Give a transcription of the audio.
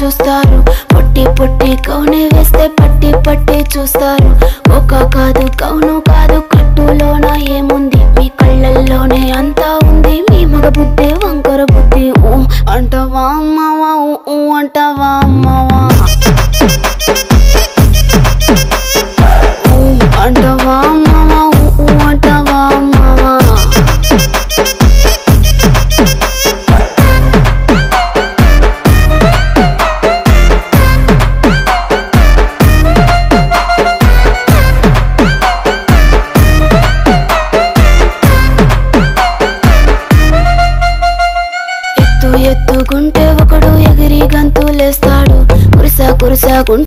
చూస్తారు, పొట్టి పొట్టి కౌనే వేస్తే పట్టి పట్టి చూస్తారు. ఒక కాదు కౌను కాదు కట్టులోన ఏముంది, మీ కళ్ళల్లోనే అంతా ఉంది. మీ మగ బుద్ధి వంకర బుద్ధి. ఊ అంటావా అమ్మవా, ఊ అంటావా అమ్మవా, ఊ అంటావా అమ్మవా, ఊ అంటావా అమ్మవా. ఎత్తుకుంటే ఒకడు ఎగిరి గంతులేస్తాడు, కురుసా కురుసా